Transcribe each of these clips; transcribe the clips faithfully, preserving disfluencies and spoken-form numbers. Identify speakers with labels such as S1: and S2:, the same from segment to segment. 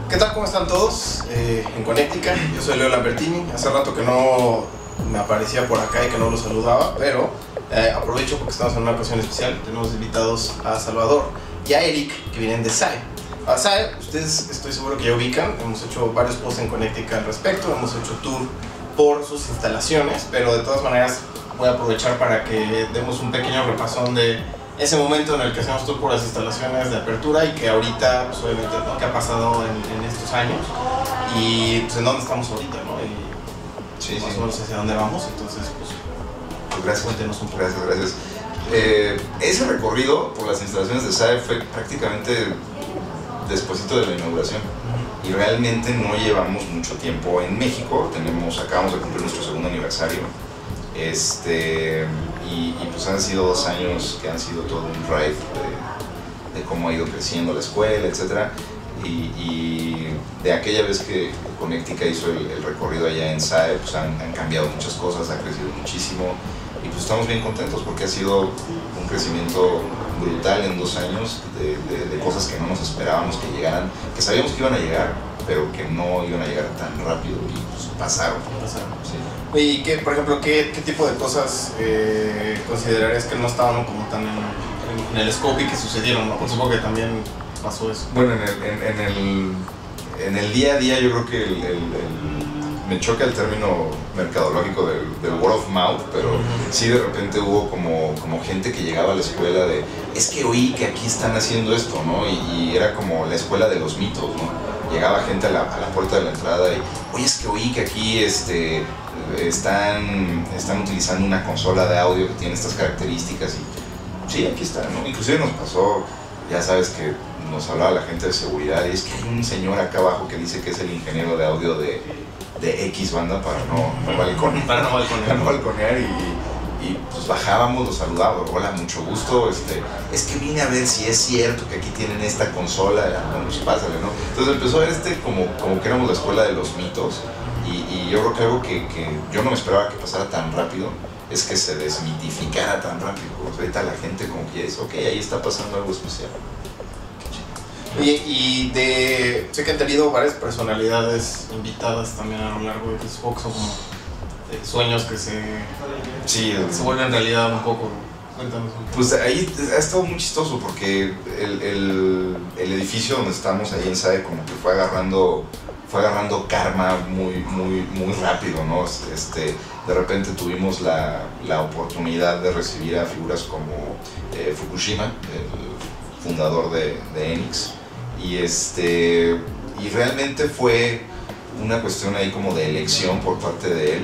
S1: ¿Qué tal? ¿Cómo están todos? Eh, en Connectica, yo soy Leo Lambertini. Hace rato que no me aparecía por acá y que no lo saludaba, pero eh, aprovecho porque estamos en una ocasión especial. Tenemos invitados a Salvador y a Eric, que vienen de S A E. A S A E, ustedes estoy seguro que ya ubican, hemos hecho varios posts en Connectica al respecto, hemos hecho tour por sus instalaciones, pero de todas maneras voy a aprovechar para que demos un pequeño repasón de ese momento en el que hacemos tour por las instalaciones de apertura y que ahorita, pues obviamente, ¿no? ¿Qué ha pasado en, en estos años? Y pues en dónde estamos ahorita, ¿no? Y
S2: sí,
S1: más
S2: sí.
S1: o menos hacia dónde vamos, entonces pues,
S2: pues gracias,
S1: cuéntenos un poco.
S2: Gracias, gracias. Eh, ese recorrido por las instalaciones de S A E fue prácticamente despuesito de la inauguración. Y realmente no llevamos mucho tiempo en México, tenemos, acabamos de cumplir nuestro segundo aniversario. Este, y, y pues han sido dos años que han sido todo un drive de, de cómo ha ido creciendo la escuela, etcétera. Y, y de aquella vez que Connectica hizo el, el recorrido allá en S A E, pues han, han cambiado muchas cosas, ha crecido muchísimo y pues estamos bien contentos porque ha sido un crecimiento brutal en dos años de, de, de cosas que no nos esperábamos que llegaran, que sabíamos que iban a llegar, pero que no iban a llegar tan rápido y pues pasaron.
S1: pasaron.
S2: Sí.
S1: Y qué, por ejemplo, ¿qué, qué tipo de cosas eh, considerarías que no estaban como tan en, en, en el scope y que sucedieron, ¿no? Por supuesto que también pasó eso.
S2: Bueno, en el, en, en el, en el día a día yo creo que el, el, el, me choca el término mercadológico del, del word of mouth, pero uh-huh. sí de repente hubo como, como gente que llegaba a la escuela de, es que oí que aquí están haciendo esto, ¿no? Y, y era como la escuela de los mitos, ¿no? Llegaba gente a la, a la puerta de la entrada y, oye, es que oí que aquí este, están, están utilizando una consola de audio que tiene estas características y sí, aquí está, ¿no? Inclusive nos pasó, ya sabes que nos hablaba la gente de seguridad y es que hay un señor acá abajo que dice que es el ingeniero de audio de, de X banda para no, no balconear,
S1: para no balconear,
S2: para no balconear y, y pues bajábamos, los saludábamos, hola, mucho gusto, este, es que vine a ver si es cierto que aquí tienen esta consola, bueno, pues pásale, ¿no? Entonces empezó a ver este como, como que éramos la escuela de los mitos y, y yo creo que algo que, que yo no me esperaba que pasara tan rápido es que se desmitificara tan rápido. Pues ahorita la gente como que ya dice, ok, ahí está pasando algo especial.
S1: Y, y de, sé que han tenido varias personalidades invitadas también a lo largo de que supongo que son como eh, sueños que se,
S2: sí,
S1: que se vuelven realidad un poco. Cuéntanos un poco.
S2: Pues ahí ha estado muy chistoso porque el, el, el edificio donde estamos ahí en S A E como que fue agarrando, fue agarrando karma muy, muy, muy rápido, ¿no? Este, de repente tuvimos la, la oportunidad de recibir a figuras como eh, Fukushima, el fundador de, de Enix, y, este, y realmente fue una cuestión ahí como de elección por parte de él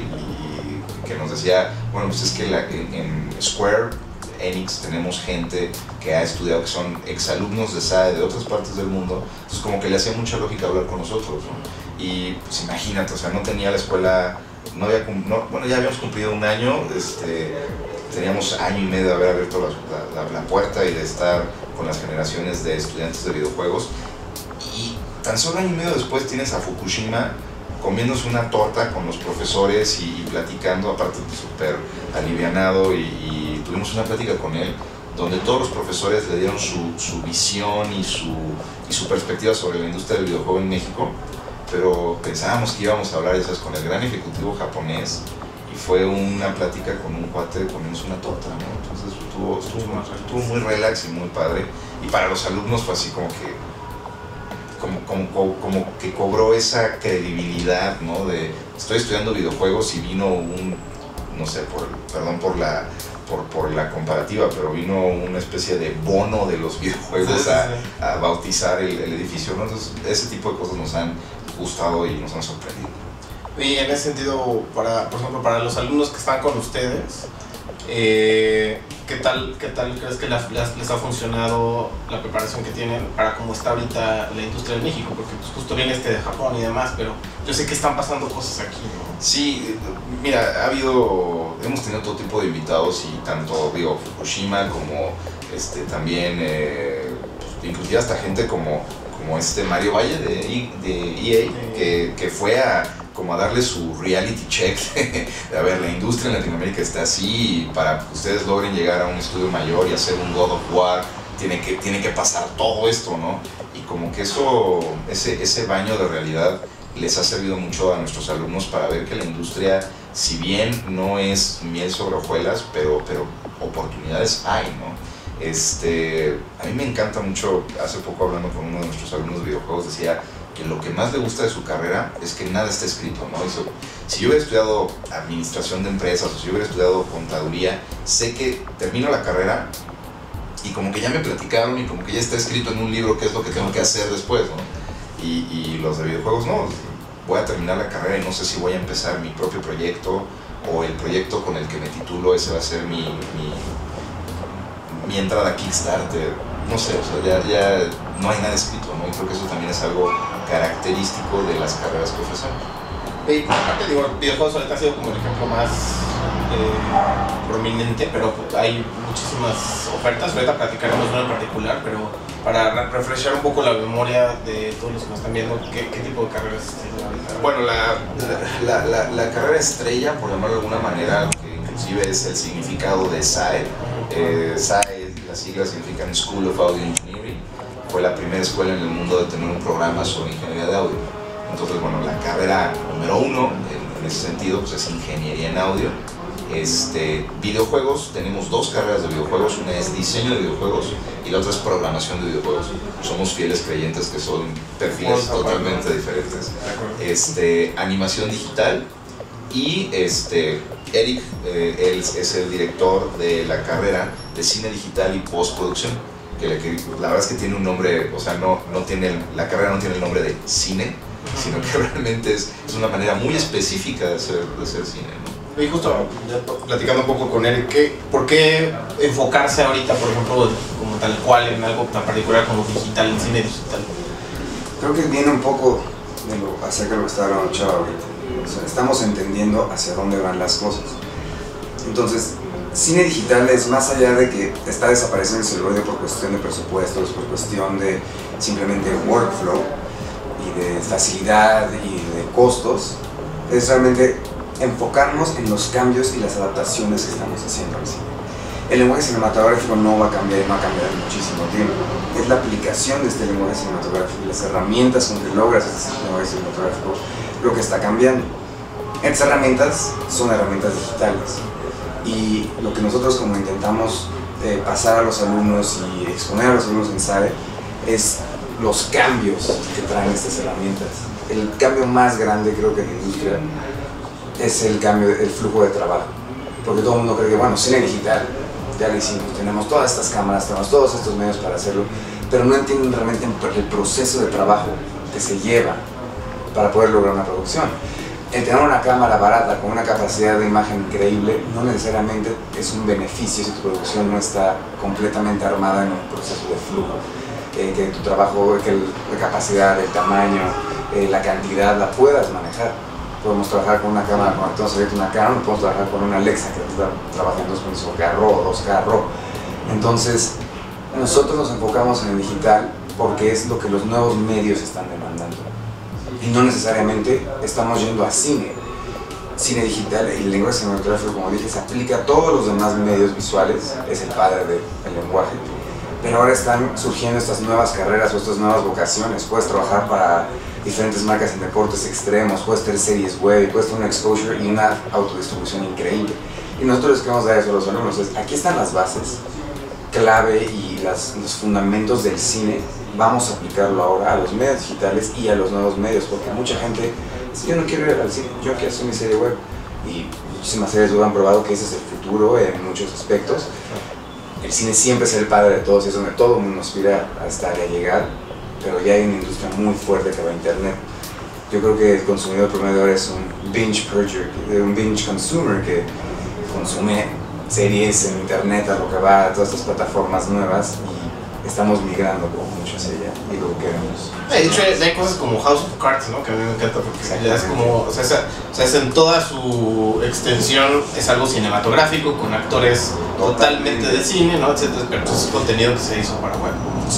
S2: y que nos decía, bueno, pues es que la, en, en Square Enix tenemos gente que ha estudiado, que son exalumnos de S A E de otras partes del mundo, entonces como que le hacía mucha lógica hablar con nosotros, ¿no? Y pues imagínate, o sea, no tenía la escuela, no había, no, bueno, ya habíamos cumplido un año, este, teníamos año y medio de haber abierto la, la, la puerta y de estar con las generaciones de estudiantes de videojuegos, y tan solo año y medio después tienes a Fukushima comiéndose una torta con los profesores y, y platicando, aparte súper alivianado, y, y tuvimos una plática con él donde todos los profesores le dieron su, su visión y su, y su perspectiva sobre la industria del videojuego en México, pero pensábamos que íbamos a hablar esas con el gran ejecutivo japonés y fue una plática con un cuate comiéndose una torta, ¿no? Entonces estuvo, estuvo, estuvo muy relax y muy padre, y para los alumnos fue así como que Como, como, como que cobró esa credibilidad, ¿no? De estoy estudiando videojuegos y vino un, no sé, por, perdón por la, por, por la comparativa, pero vino una especie de bono de los videojuegos
S1: sí, sí,
S2: a,
S1: sí.
S2: a bautizar el, el edificio, ¿no? Entonces ese tipo de cosas nos han gustado y nos han sorprendido.
S1: Y en ese sentido, para, por ejemplo, para los alumnos que están con ustedes, eh, ¿qué tal, qué tal crees que les, les ha funcionado la preparación que tienen para cómo está ahorita la industria en México? Porque pues, justo viene este de Japón y demás, pero yo sé que están pasando cosas aquí, ¿no?
S2: Sí, mira, ha habido, hemos tenido todo tipo de invitados y tanto, digo, Fukushima como este, también, eh, pues, inclusive hasta gente como, como este Mario Valle de, de E A, que, que fue a como a darle su reality check de a ver, la industria en Latinoamérica está así, y para que ustedes logren llegar a un estudio mayor y hacer un God of War tiene que, tiene que pasar todo esto, ¿no? Y como que eso, ese, ese baño de realidad les ha servido mucho a nuestros alumnos para ver que la industria, si bien no es miel sobre hojuelas, pero, pero oportunidades hay, ¿no? Este, a mí me encanta mucho, hace poco hablando con uno de nuestros alumnos de videojuegos, decía que lo que más le gusta de su carrera es que nada está escrito, ¿no? Eso, si yo hubiera estudiado administración de empresas o si yo hubiera estudiado contaduría, sé que termino la carrera y como que ya me platicaron y como que ya está escrito en un libro qué es lo que tengo que hacer después, ¿no? Y, y los de videojuegos no, voy a terminar la carrera y no sé si voy a empezar mi propio proyecto o el proyecto con el que me titulo, ese va a ser mi, mi, mi entrada a Kickstarter, no sé, o sea, ya, ya no hay nada escrito, ¿no? Y creo que eso también es algo característico de las carreras que ofrecemos.
S1: Y aparte, digo, videojuegos ahorita ha sido como el ejemplo más eh, prominente, pero hay muchísimas ofertas. Ahorita platicaremos una en particular, pero para refrescar un poco la memoria de todos los que nos están viendo, ¿qué, qué tipo de carreras tienen ahorita?
S2: Bueno, la, la, la, la carrera estrella, por llamarlo de alguna manera, que inclusive es el significado de S A E. Eh, S A E, las siglas significan School of Audio Engineering. Fue la primera escuela en el mundo de tener un programa sobre ingeniería de audio. Entonces, bueno, la carrera número uno en, en ese sentido pues, es ingeniería en audio. Este, videojuegos, tenemos dos carreras de videojuegos, una es diseño de videojuegos y la otra es programación de videojuegos. Somos fieles creyentes que son perfiles totalmente diferentes. Este, animación digital y este, Eric, eh, él es el director de la carrera de cine digital y postproducción. Que la, que la verdad es que tiene un nombre, o sea, no, no tiene el, la carrera no tiene el nombre de cine, sino que realmente es, es una manera muy específica de hacer, de hacer cine, ¿no?
S1: Y justo platicando un poco con Eric, ¿qué, ¿por qué enfocarse ahorita, por ejemplo, como tal cual en algo tan particular como digital, en cine digital?
S3: Creo que viene un poco de lo, acerca de lo que estaba hablando Chava ahorita. O sea, estamos entendiendo hacia dónde van las cosas. Entonces, cine digital es más allá de que está desapareciendo el celuloide por cuestión de presupuestos, por cuestión de simplemente workflow y de facilidad y de costos, es realmente enfocarnos en los cambios y las adaptaciones que estamos haciendo al cine. El lenguaje cinematográfico no va a cambiar y va a cambiar en muchísimo tiempo. Es la aplicación de este lenguaje cinematográfico y las herramientas con que logras este lenguaje cinematográfico lo que está cambiando. Estas herramientas son herramientas digitales. Y lo que nosotros como intentamos eh, pasar a los alumnos y exponer a los alumnos en S A E es los cambios que traen estas herramientas. El cambio más grande creo que en la industria es el cambio, el flujo de trabajo. Porque todo el mundo cree que, bueno, cine digital, ya lo hicimos, tenemos todas estas cámaras, tenemos todos estos medios para hacerlo, pero no entienden realmente el proceso de trabajo que se lleva para poder lograr una producción. El tener una cámara barata con una capacidad de imagen increíble no necesariamente es un beneficio si tu producción no está completamente armada en un proceso de flujo. Eh, que tu trabajo, que el, la capacidad, el tamaño, eh, la cantidad la puedas manejar. Podemos trabajar con una cámara conectados a una Canon, podemos trabajar con una Alexa que está trabajando en dos punto cinco K RAW o dos K RAW. Entonces, nosotros nos enfocamos en el digital porque es lo que los nuevos medios están demandando. Y no necesariamente estamos yendo a cine. Cine digital y el lenguaje cinematográfico, como dije, se aplica a todos los demás medios visuales, es el padre del lenguaje. Pero ahora están surgiendo estas nuevas carreras o estas nuevas vocaciones. Puedes trabajar para diferentes marcas en deportes extremos, puedes tener series web, puedes tener un exposure y una autodistribución increíble. Y nosotros les queremos dar eso a los alumnos. Es, aquí están las bases clave y las, los fundamentos del cine. Vamos a aplicarlo ahora a los medios digitales y a los nuevos medios, porque mucha gente dice, yo no quiero ir al cine, yo quiero hacer mi serie web. Y muchísimas series web han probado que ese es el futuro en muchos aspectos. El cine siempre es el padre de todos y es donde todo el mundo aspira a estar y a llegar, pero ya hay una industria muy fuerte que va a internet. Yo creo que el consumidor promedio ahora es un binge purger, un binge consumer que consume series en internet a lo que va a todas estas plataformas nuevas y estamos migrando como mucho hacia allá y lo que queremos.
S1: De hecho, hay cosas como House of Cards, ¿no? Que a mí me encanta porque ya es como, o sea, es, o sea, es en toda su extensión, es algo cinematográfico con actores totalmente de cine, ¿no? Etcétera, pero es contenido que se hizo para web.
S3: Sí.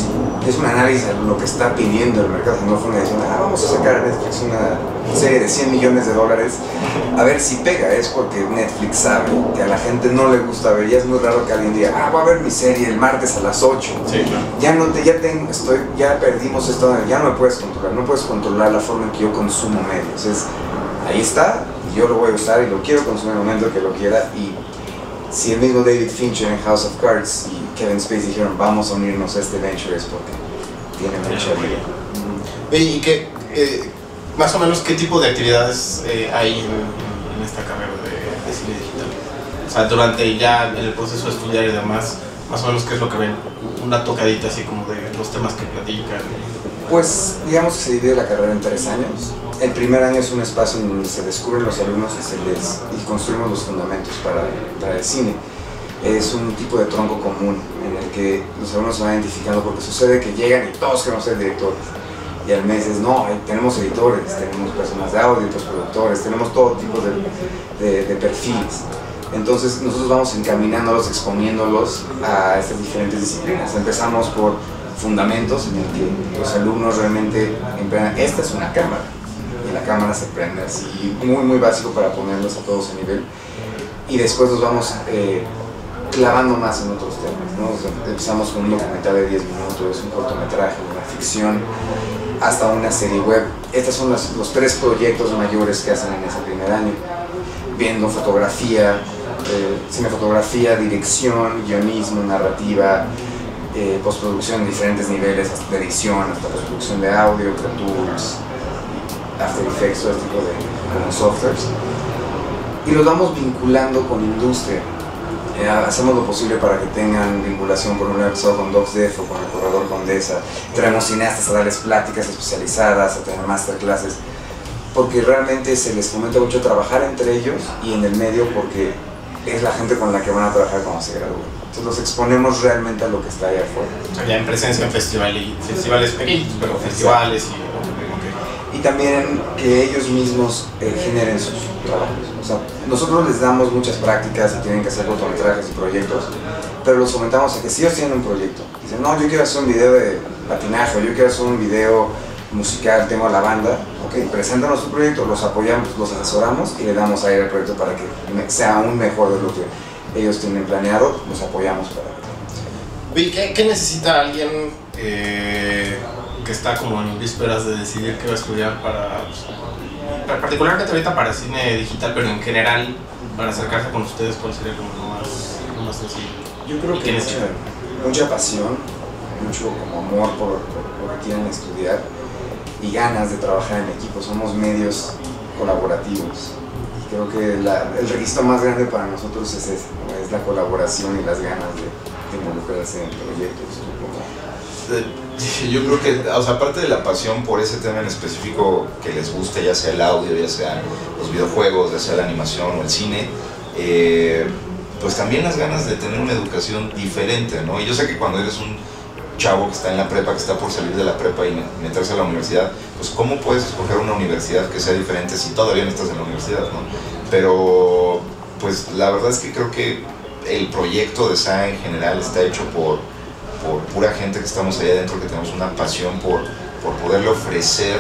S3: es un análisis de lo que está pidiendo el mercado. No fue una decisión, ah, vamos a sacar a Netflix una serie de cien millones de dólares a ver si pega. Es porque Netflix sabe que a la gente no le gusta ver. Ya es muy raro que alguien diga, ah, voy a ver mi serie el martes a las ocho.
S1: Sí, claro.
S3: Ya no te, ya tengo, estoy, ya perdimos esto, ya no me puedes controlar, no puedes controlar la forma en que yo consumo medios. Es, ahí está, y yo lo voy a usar y lo quiero consumir en el momento que lo quiera. Y si el mismo David Fincher en House of Cards y Kevin Spacey dijeron vamos a unirnos a este venture, es porque tiene mucha vida.
S1: ¿Y qué, eh, más o menos qué tipo de actividades eh, hay en, en esta carrera de, de cine digital? O sea, durante ya el proceso de estudiar y demás, más o menos qué es lo que ven, una tocadita así como de los temas que platican.
S3: Pues digamos que se divide la carrera en tres años. El primer año es un espacio en donde se descubren los alumnos y, se les, y construimos los fundamentos para, para el cine. Es un tipo de tronco común en el que los alumnos se van identificando, porque sucede que llegan y todos queremos ser directores. Y al mes es, no, tenemos editores, tenemos personas de audio, productores, tenemos todo tipo de, de, de perfiles. Entonces nosotros vamos encaminándolos, exponiéndolos a estas diferentes disciplinas. Empezamos por fundamentos en el que los alumnos realmente emplean, esta es una cámara, y la cámara se prende así, muy muy básico para ponerlos a todos a nivel, y después nos vamos eh, clavando más en otros temas, ¿no? O sea, empezamos con un documental de diez minutos, un cortometraje, una ficción, hasta una serie web. Estos son los, los tres proyectos mayores que hacen en ese primer año, viendo fotografía, eh, cinefotografía, dirección, guionismo, narrativa, Eh, postproducción en diferentes niveles, hasta de edición, hasta postproducción de audio, Pro Tools, After Effects, todo este tipo de como softwares. Y los vamos vinculando con industria. Eh, hacemos lo posible para que tengan vinculación, por un lado con DocsDev o con el Corredor Condesa. Traemos cineastas a darles pláticas especializadas, a tener masterclasses, porque realmente se les fomenta mucho trabajar entre ellos y en el medio, porque es la gente con la que van a trabajar cuando se gradúen. Entonces los exponemos realmente a lo que está allá afuera.
S1: Ya en presencia en festival y, festivales pequeños, pero festivales y... Okay.
S3: Y también que ellos mismos eh, generen sus trabajos. O sea, nosotros les damos muchas prácticas y tienen que hacer cortometrajes y proyectos, pero los fomentamos a que si ellos tienen un proyecto, dicen, no, yo quiero hacer un video de patinaje, o yo quiero hacer un video musical, tengo la banda, ok, preséntanos su proyecto, los apoyamos, los asesoramos y le damos aire al proyecto para que sea aún mejor de lo que ellos tienen planeado, los apoyamos para...
S1: ¿Y qué, qué necesita alguien eh, que está como en vísperas de decidir qué va a estudiar para, pues, particularmente ahorita para cine digital, pero en general para acercarse con ustedes, cuál sería como lo más, lo más sencillo?
S3: Yo creo que mucha, mucha pasión, mucho como amor por, por lo que quieren estudiar y ganas de trabajar en equipo. Somos medios colaborativos. Creo que la, el requisito más grande para nosotros es ese, ¿no? Es la colaboración y las ganas de, de involucrarse en proyectos.
S2: Como... Yo creo que, o sea, aparte de la pasión por ese tema en específico que les guste, ya sea el audio, ya sea los videojuegos, ya sea la animación o el cine, eh, pues también las ganas de tener una educación diferente, ¿no? Y yo sé que cuando eres un chavo que está en la prepa, que está por salir de la prepa y meterse a la universidad, pues ¿cómo puedes escoger una universidad que sea diferente si todavía no estás en la universidad, ¿no? Pero pues la verdad es que creo que el proyecto de S A en general está hecho por, por pura gente que estamos ahí adentro, que tenemos una pasión por, por poderle ofrecer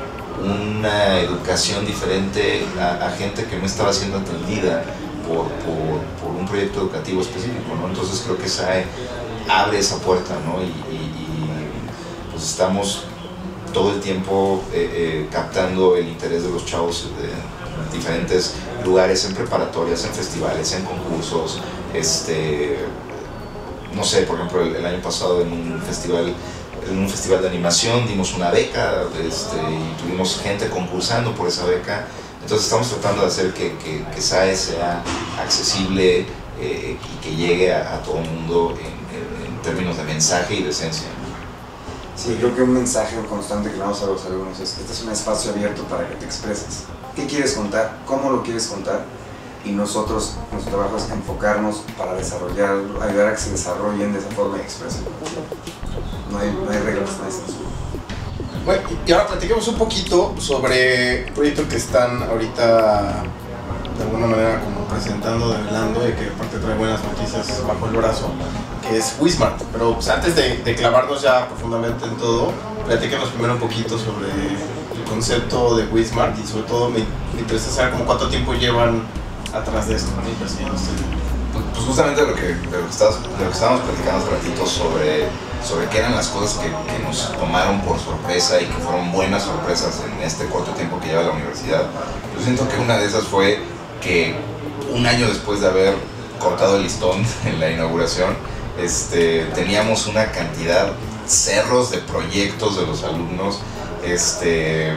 S2: una educación diferente a, a gente que no estaba siendo atendida por, por, por un proyecto educativo específico, ¿no? Entonces creo que S A E abre esa puerta, ¿no? Y, y, y pues estamos todo el tiempo eh, eh, captando el interés de los chavos de diferentes lugares, en preparatorias, en festivales, en concursos. Este, no sé, por ejemplo, el, el año pasado en un festival en un festival de animación dimos una beca, este, y tuvimos gente concursando por esa beca. Entonces estamos tratando de hacer que, que, que S A E sea accesible eh, y que llegue a, a todo el mundo en, en términos de mensaje y de esencia.
S3: Sí, creo que un mensaje constante que le damos a los alumnos es que este es un espacio abierto para que te expreses. ¿Qué quieres contar? ¿Cómo lo quieres contar? Y nosotros, nuestro trabajo es enfocarnos para desarrollar, ayudar a que se desarrollen de esa forma y expresen. No hay, no hay reglas, no hay censura.
S1: Bueno, y ahora platiquemos un poquito sobre el proyecto que están ahorita de alguna manera como presentando, develando, y que aparte trae buenas noticias bajo el brazo, que es Wismart. Pero pues, antes de, de clavarnos ya profundamente en todo, platícanos primero un poquito sobre el concepto de Wismart y sobre todo me, me interesa saber como cuánto tiempo llevan atrás de esto, ¿no?
S2: Pues justamente lo que, de lo que, estabas, de lo que estábamos platicando hace ratito sobre, sobre qué eran las cosas que, que nos tomaron por sorpresa y que fueron buenas sorpresas en este corto tiempo que lleva la universidad. Yo siento que una de esas fue que un año después de haber cortado el listón en la inauguración, este, teníamos una cantidad, cerros de proyectos de los alumnos, este,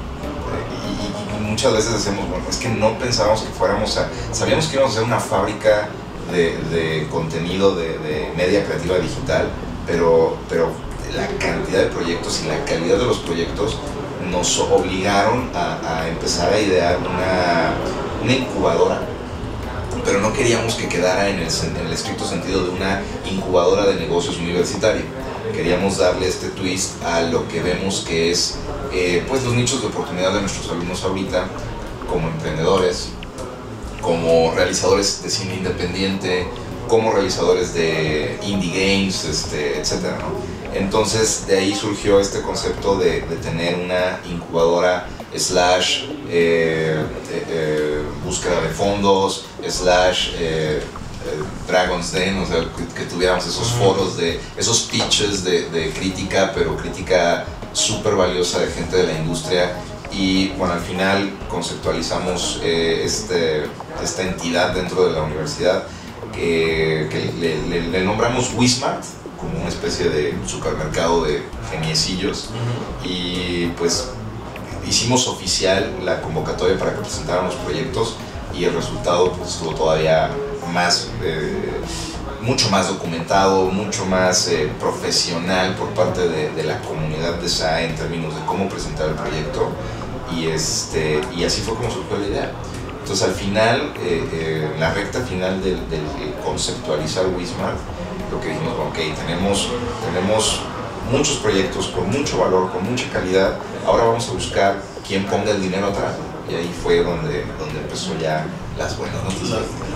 S2: y, y muchas veces decíamos, bueno, es que no pensábamos que fuéramos a, sabíamos que íbamos a ser una fábrica de, de contenido de, de media creativa digital, pero, pero la cantidad de proyectos y la calidad de los proyectos nos obligaron a, a empezar a idear una, una incubadora, pero no queríamos que quedara en el, en el estricto sentido de una incubadora de negocios universitaria. Queríamos darle este twist a lo que vemos que es eh, pues los nichos de oportunidad de nuestros alumnos ahorita, como emprendedores, como realizadores de cine independiente, como realizadores de indie games, este, etcétera, ¿no? Entonces de ahí surgió este concepto de, de tener una incubadora slash eh, eh, eh, búsqueda de fondos, slash eh, eh, Dragon's Den, o sea, que, que tuviéramos esos foros, de esos pitches de, de crítica, pero crítica súper valiosa de gente de la industria. Y bueno, al final conceptualizamos eh, este, esta entidad dentro de la universidad que, que le, le, le nombramos Wismart, como una especie de supermercado de geniecillos. Y pues hicimos oficial la convocatoria para que presentáramos proyectos y el resultado pues estuvo todavía más, eh, mucho más documentado, mucho más eh, profesional por parte de, de la comunidad de S A E en términos de cómo presentar el proyecto, y, este, y así fue como surgió la idea. Entonces al final, eh, eh, en la recta final del, del conceptualizar Wismart, lo que dijimos, bueno, ok, tenemos, tenemos muchos proyectos con mucho valor, con mucha calidad, ahora vamos a buscar quién ponga el dinero atrás. Y ahí fue donde, donde empezó ya las buenas noticias.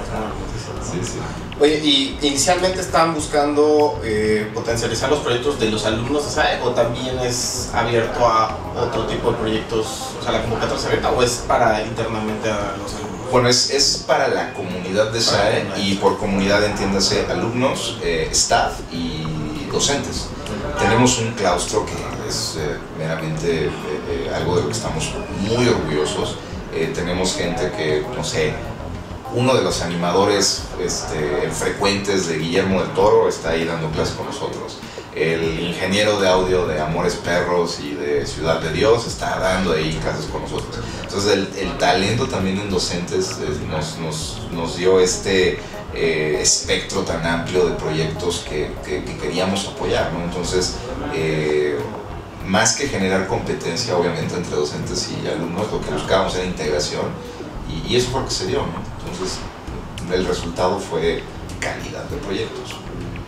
S2: Sí, sí.
S1: Oye, ¿y inicialmente estaban buscando eh, potencializar los proyectos de los alumnos de S A E o también es abierto a otro tipo de proyectos? O sea, ¿la convocatoria es abierta o es para internamente a los alumnos?
S2: Bueno, es, es para la comunidad de S A E y por comunidad entiéndase alumnos, eh, staff y docentes. Tenemos un claustro que es eh, meramente eh, eh, algo de lo que estamos muy orgullosos. Eh, tenemos gente que, no sé, uno de los animadores este, frecuentes de Guillermo del Toro está ahí dando clases con nosotros. El ingeniero de audio de Amores Perros y de Ciudad de Dios está dando ahí clases con nosotros. Entonces el, el talento también en docentes eh, nos, nos, nos dio este eh, espectro tan amplio de proyectos que, que, que queríamos apoyar, ¿no? Entonces, eh, más que generar competencia, obviamente, entre docentes y alumnos, lo que buscábamos era integración, y, y eso fue lo que se dio, ¿no? Entonces, el resultado fue calidad de proyectos.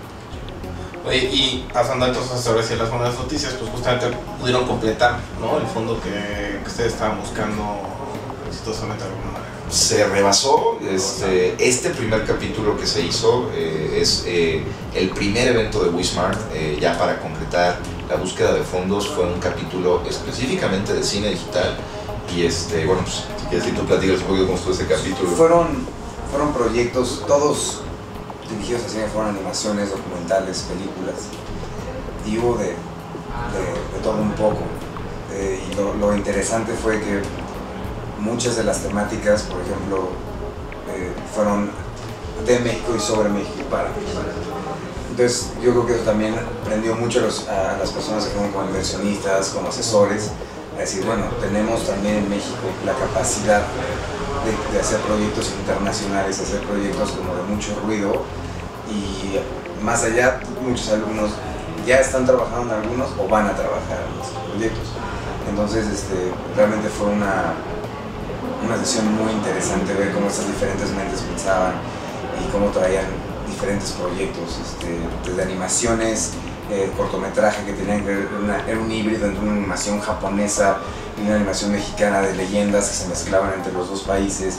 S1: Oye, y pasando entonces a ver si las buenas noticias, pues justamente pudieron completar, ¿no?, el fondo que, que ustedes estaban buscando exitosamente de alguna manera.
S2: Se rebasó. Este, este primer capítulo que se hizo eh, es eh, el primer evento de Wismart, eh, ya para concretar la búsqueda de fondos. Fue un capítulo específicamente de cine digital. Y este, bueno, pues, si quieres, si tú platicas un poquito cómo estuvo ese capítulo.
S3: Fueron, fueron proyectos, todos dirigidos a cine, fueron animaciones, documentales, películas. Y hubo de, de, de todo un poco. Eh, y lo, lo interesante fue que muchas de las temáticas, por ejemplo, eh, fueron de México y sobre México y para México. Entonces yo creo que eso también prendió mucho a, los, a las personas que fueron como inversionistas, como asesores, a decir, bueno, tenemos también en México la capacidad de, de hacer proyectos internacionales, hacer proyectos como de mucho ruido, y más allá, muchos alumnos ya están trabajando en algunos o van a trabajar en los proyectos. Entonces este, realmente fue una una sesión muy interesante ver cómo estas diferentes mentes pensaban y cómo traían diferentes proyectos, este, desde animaciones, eh, cortometraje que tenían que ver, una, era un híbrido entre una animación japonesa y una animación mexicana de leyendas que se mezclaban entre los dos países,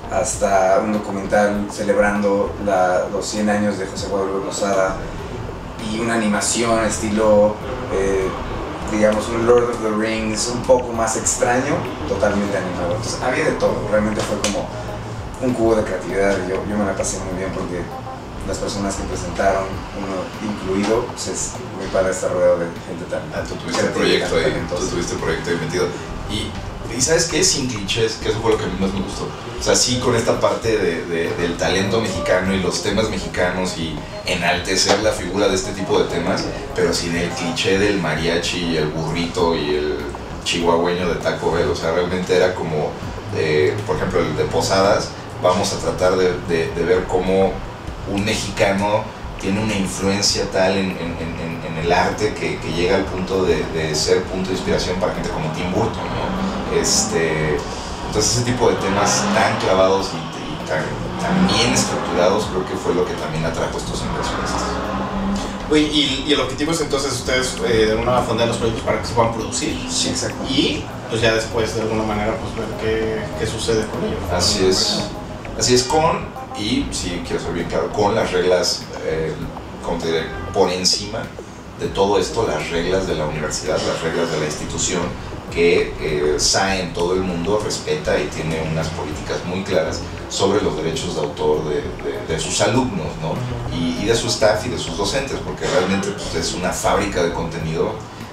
S3: hasta un documental celebrando la, los cien años de José Guadalupe Posada y una animación estilo, eh, digamos, un Lord of the Rings un poco más extraño, totalmente animado. Entonces había de todo, realmente fue como un cubo de creatividad y yo, yo me la pasé muy bien porque las personas que presentaron, uno incluido, pues es muy padre estar rodeado de gente tan
S2: ah, tú tuviste el proyecto ahí, tú tuviste el proyecto ahí metido. Y, y ¿sabes qué? Sin clichés, que eso fue lo que a mí más me gustó. O sea, sí con esta parte de, de, del talento mexicano y los temas mexicanos y enaltecer la figura de este tipo de temas, pero sin el cliché del mariachi y el burrito y el chihuahueño de Taco Bell. O sea, realmente era como, eh, por ejemplo, el de Posadas, vamos a tratar de, de, de ver cómo un mexicano tiene una influencia tal en, en, en, en el arte que, que llega al punto de, de ser punto de inspiración para gente como Tim Burton, ¿no? Este, entonces ese tipo de temas tan clavados y, y tan, tan bien estructurados creo que fue lo que también atrajo a estos inversionistas.
S1: Oye, y, y el objetivo es entonces ustedes eh, de alguna manera fondear los proyectos para que se puedan producir.
S3: Sí, exacto.
S1: Y pues ya después de alguna manera pues ver qué, qué sucede con ellos.
S2: Así es. Así es con... Y sí, quiero ser bien claro, con las reglas, eh, como te diré, por encima de todo esto, las reglas de la universidad, las reglas de la institución, que eh, S A E en todo el mundo respeta y tiene unas políticas muy claras sobre los derechos de autor de, de, de sus alumnos, ¿no? Y, y de su staff y de sus docentes, porque realmente pues, es una fábrica de contenido.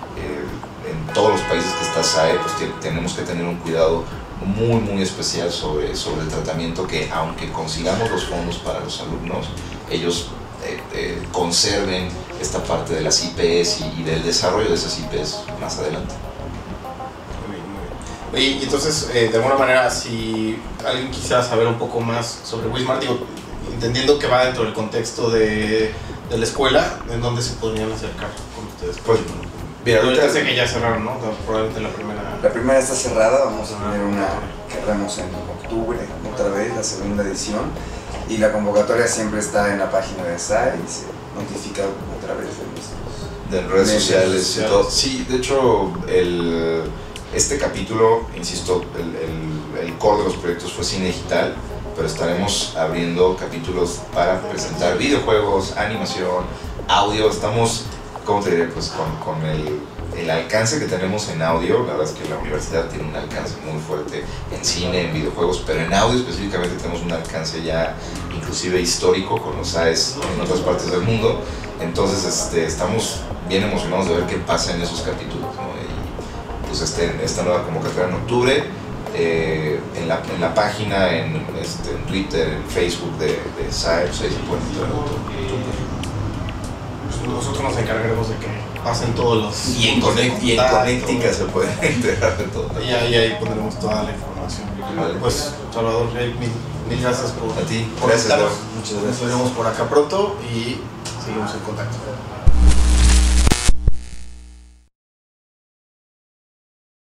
S2: Eh, en todos los países que está S A E, pues tenemos que tener un cuidado muy muy especial sobre, sobre el tratamiento, que aunque consigamos los fondos para los alumnos, ellos eh, eh, conserven esta parte de las I Pes y, y del desarrollo de esas I Pes más adelante.
S1: Muy bien, muy bien. Oye, y entonces, eh, de alguna manera, si alguien quisiera saber un poco más sobre Wismar, digo, entendiendo que va dentro del contexto de, de la escuela, ¿en dónde se podrían acercar con ustedes?
S2: Pues, mira,
S1: ahorita sé que ya cerraron, ¿no? Probablemente la primera.
S3: La primera está cerrada, vamos a tener una que haremos en octubre, otra vez, la segunda edición. Y la convocatoria siempre está en la página de S A E y se notifica a través de nuestros...
S2: De redes
S3: de
S2: sociales
S3: sociales.
S2: y todo. Sí, de hecho, el, este capítulo, insisto, el, el, el core de los proyectos fue cine digital, pero estaremos abriendo capítulos para presentar videojuegos, animación, audio. Estamos, ¿cómo te diré? Pues con, con el... el alcance que tenemos en audio, la verdad es que la universidad tiene un alcance muy fuerte en cine, en videojuegos, pero en audio específicamente tenemos un alcance ya inclusive histórico con los S A Es en otras partes del mundo. Entonces este, estamos bien emocionados de ver qué pasa en esos capítulos, ¿no? Y pues este, esta nueva convocatoria en octubre, eh, en, la, en la página, en, este, en Twitter, en Facebook de, de S A E, pues ahí se pueden entrar en todo.
S1: Nosotros nos encargaremos de que pasen todos los...
S2: Y en, Connect, y en Connectica se pueden enterar de todo.
S1: Y ahí, ahí pondremos toda la información.
S2: Vale.
S1: Pues, Salvador, mil, mil gracias por,
S2: a ti.
S1: por
S2: Gracias,
S1: visitarnos.
S2: Muchas gracias.
S1: Nos veremos por acá pronto y seguimos en contacto.